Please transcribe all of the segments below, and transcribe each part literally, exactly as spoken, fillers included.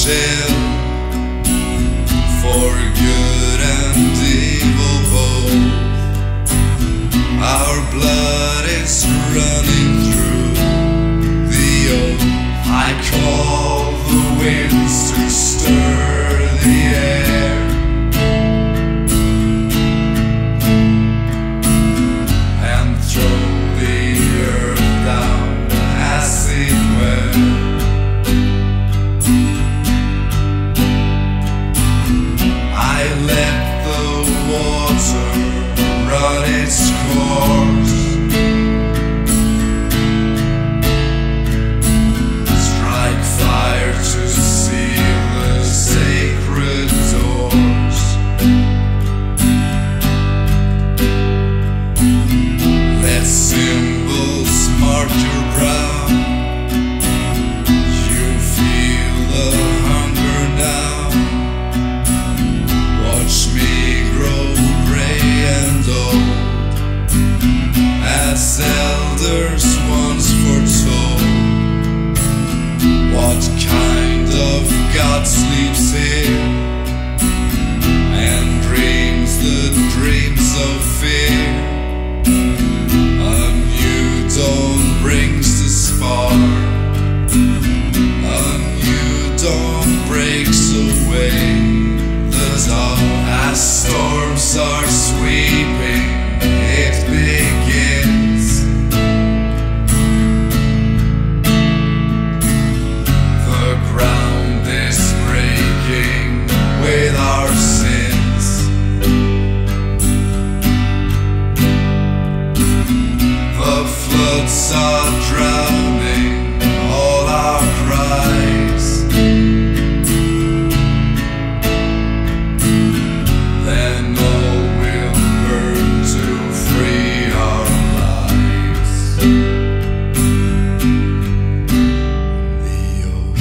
shell for good and evil both. Our blood is running through the oath. I call the winds to stir the air, and throw the earth down as it were. I let the water run its course, strike fire to seal the sacred doors. Let symbols mark your brow. You feel the hunger now. Watch me grow gray and old, as elders once foretold. What kind of God sleeps here and dreams the dreams of fear? A new dawn brings the spark, a new dawn breaks away the dark. As storms are sweeping, it begins. The ground is breaking with our sins. The floods are drowning all our cries. Then all will burn to free our lives. The oath.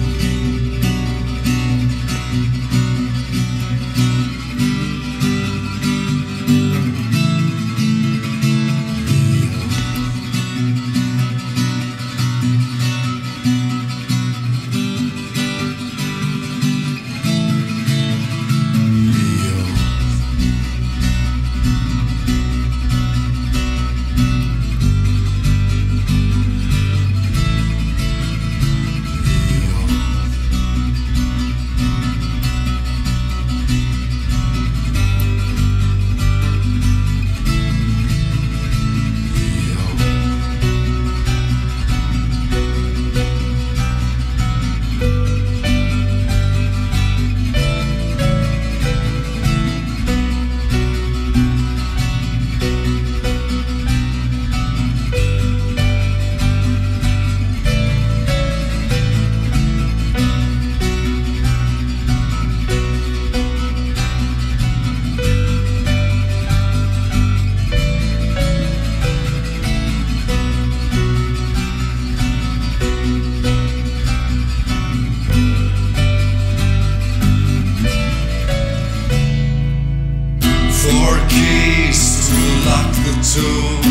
Four keys to lock the tomb,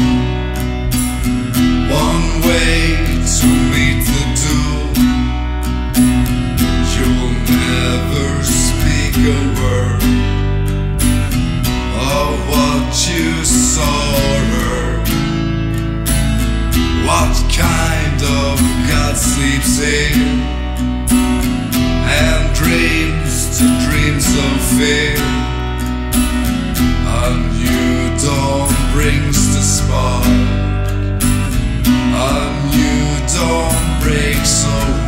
one way to meet the doom. You'll never speak a word of what you saw or heard. What kind of God sleeps here and dreams to dreams of fear? A new dawn brings the spark, a new dawn breaks away